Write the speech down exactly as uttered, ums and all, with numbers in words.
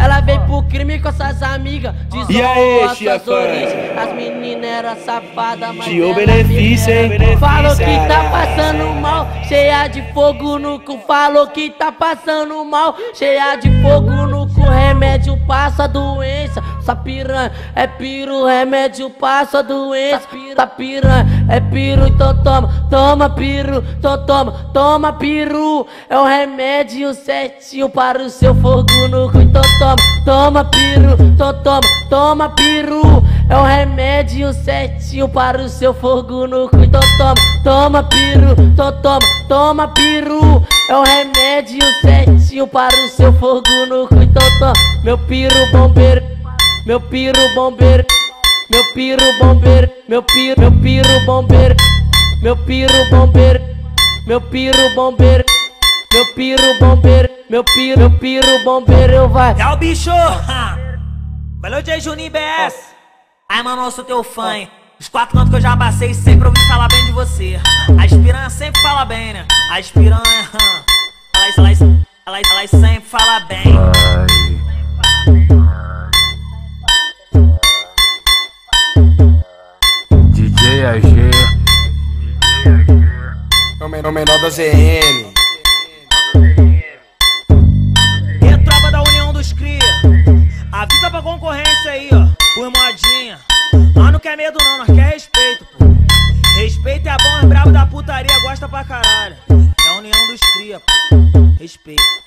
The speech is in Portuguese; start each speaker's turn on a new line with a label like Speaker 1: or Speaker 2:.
Speaker 1: Ela veio pro crime com essas amigas.
Speaker 2: E aí, tia fã?
Speaker 1: As meninas eram safadas, mas
Speaker 2: tio benefício, hein?
Speaker 1: Falou que tá passando mal, cheia de fogo no cu. Falou que tá passando mal, cheia de fogo no cu. Remédio passa a doença. Essa piranha é piro, remédio passa a doença. Essa piranha é piro, então toma, toma piru, então toma, toma piru. É o remédio certinho para o seu fogo no cu. Então toma, toma piru, então toma, toma piru. É o remédio certinho para o seu fogo no cu. Então toma, toma piru, então toma, toma piru. É o remédio certinho para o seu fogo no cu. Então toma, meu piru bombeiro, meu piru bombeiro, meu piru bombeiro, meu piru, meu piru bombeiro, meu piru bombeiro, meu piru bombeiro, meu piru bombeiro, meu piru, meu piru bombeiro, vai.
Speaker 3: É o bicho! Valeu, J Juninho B S. Ai, mano, eu sou teu fã, hein? Os quatro cantos que eu já passei sempre ouvi falar bem de você. As piranha sempre fala bem, né? As piranha, elas, elas, elas, elas sempre fala bem.
Speaker 4: D J A G
Speaker 2: É o menor da Z N.
Speaker 3: E a tropa da União dos Cria, avisa pra concorrência aí, ó, por modinha. Nós não quer medo não, nós quer respeito, pô. Respeito é bom, os brabo da putaria gosta pra caralho. É a União dos Cria, pô. Respeito.